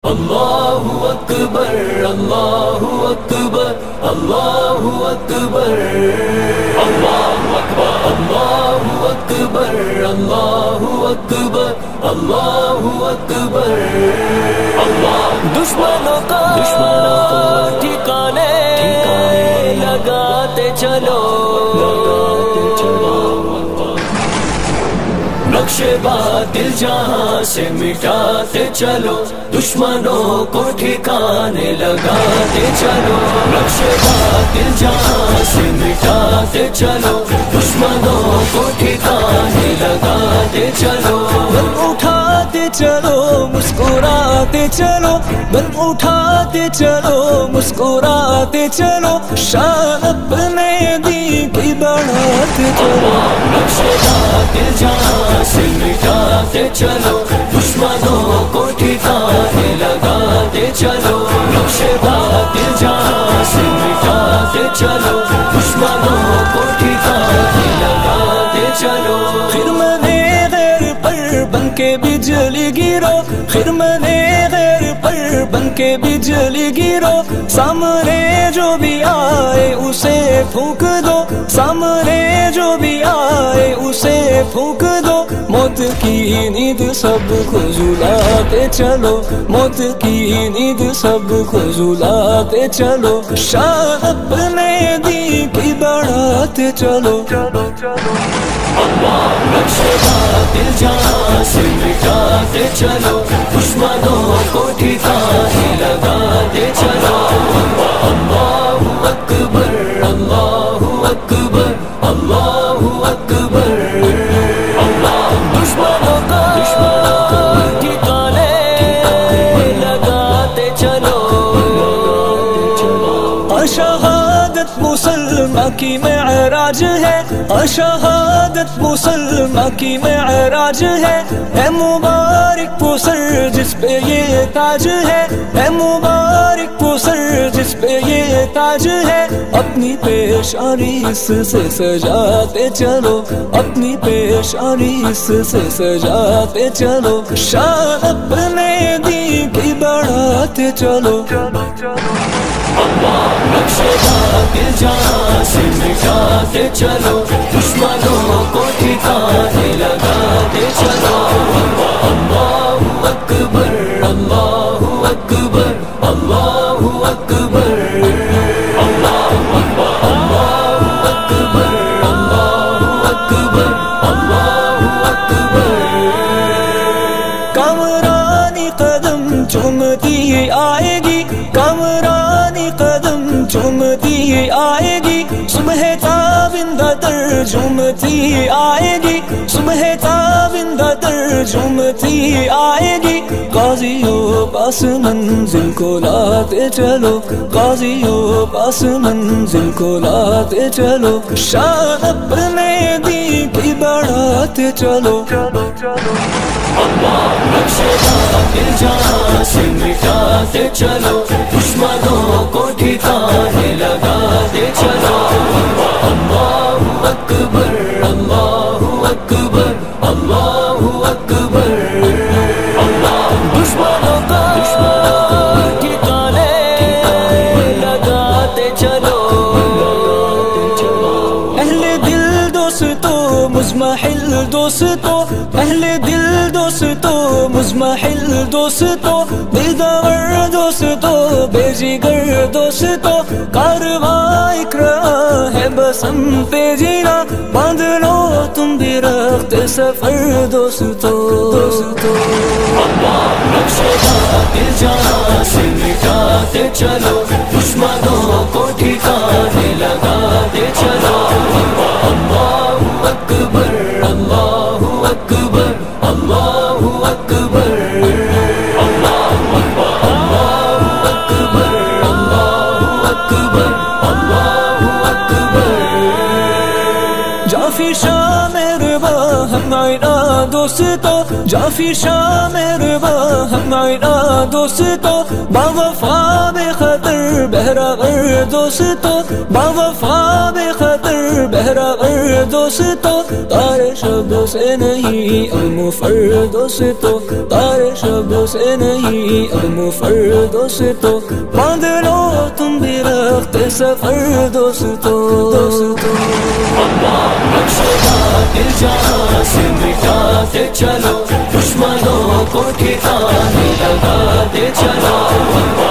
اللہ اکبر اللہ اکبر اللہ اکبر اللہ اکبر اللہ اکبر اللہ اکبر اللہ اکبر دشمنوں کا ٹھکانے لگاتے چلو نقش باطل جہاں سے مٹاتے چلو دشمنوں کو ٹھکانے لگاتے چلو نقش باطل جہاں سے مٹاتے چلو دشمنوں کو ٹھکانے لگاتے چلو بل اٹھاتے چلو مسکراتے چلو بل اٹھاتے چلو مسکراتے چلو شان اپنے دین کی بڑھاتے چلو نقش باطل جہاں سے مٹاتے چلو دشمنوں کو ٹھکانے لگاتے چلو نقش باطل جہاں سے مٹاتے چلو دشمنوں کو ٹھکانے لگاتے چلو خرمن غیر پر بن کے بجلی گرو خرمن غیر پر بن کے بجلی گرو سامنے جو بھی آئے اسے پھونک دو سامنے جو بھی آئے اسے پھونک دو موت کی نیند سب کو جلاتے چلو موت کی نیند سب کو جلاتے چلو شان اپنے دین کی بڑھاتے چلو اللہ نقش باطل جہاں سے مٹاتے چلو دشمنوں کو ٹھکانے لگاتے چلو اللہ اکبر اللہ اکبر اللہ اکبر دشمنوں کا ٹھکانے لگاتے چلو شہادت مسلمہ کی معراج ہے شہادت مسلمہ کی معراج ہے مبارک وہ سر جس پہ یہ تاج ہے مبارک وہ سر جس پہ یہ تاج ہے اپنی پیشانی اس سے سجاتے چلو اپنی پیشانی اس سے سجاتے چلو شان اپنے دین کی بڑھاتے چلو اللہ نقش باطل جہاں سے مٹاتے چلو دشمنوں کو ٹھکانے لگاتے چلو اللہ اکبر اللہ اکبر اللہ اکبر اللہ اکبر اللہ اکبر اللہ اکبر اللہ اکبر کامرانی قدم چومتی آئے گی کامرانی قدم چومتی آئے گی صبح تابندہ در جھومتی آئے گی صبح تابندہ در جھومتی آئے گی قاضیوں پاس منزل کو لاتے چلو قاضیوں پاس منزل کو لاتے چلو شان اپنے دین کی بڑھاتے چلو اللہ نقش باطل جہاں سے مٹاتے چلو دشمنوں کو ٹھکانے لگاتے چلو اللہ اکبر اللہ اکبر اللہ اکبر دشمنوں کا ٹھکانے لگاتے چلو اہل دل دوستو مزمحل دوستو اہل دل دوستو مزمحل دوستو دلدار دوستو بے جگر دوستو کارواں اقرا ہے بس ہم پہ جینا باندھ لو تم بھی رخت سفر دوستو اللہ نقش باطل جہاں سے مٹاتے چلو دشمنوں کو ٹھکانے لگاتے چلو اللہ اکبر اللہ اکبر اللہ اکبر اللہ اکبر اللہ اکبر اللہ اکبر اللہ اکبر جافی شاہ مہرباں ہم آئینہ دوستو جافی شام روا ہم آئینہ دوستو باوفا بے خطر بہراور دوستو باوفا بے خطر بہراور دوستو تارے شبدوں سے نہیں المفر دوستو تارے شبدوں سے نہیں المفر دوستو باندھ لو تم بھی رخت سفر دوستو دل جہاں سے مٹاتے چلو دشمنوں کو ٹھکانے لگاتے چلو